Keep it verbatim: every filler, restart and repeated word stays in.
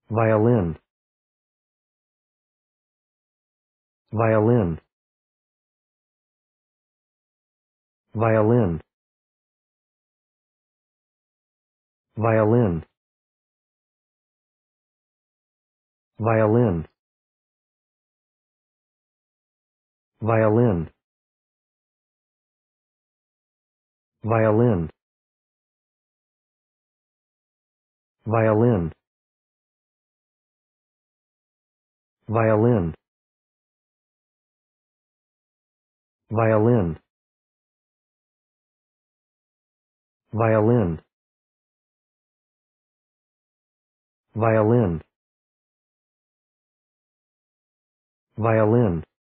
violin, violin, violin, violin, violin, violin, violin, violin, violin, violin, violin, violin, violin.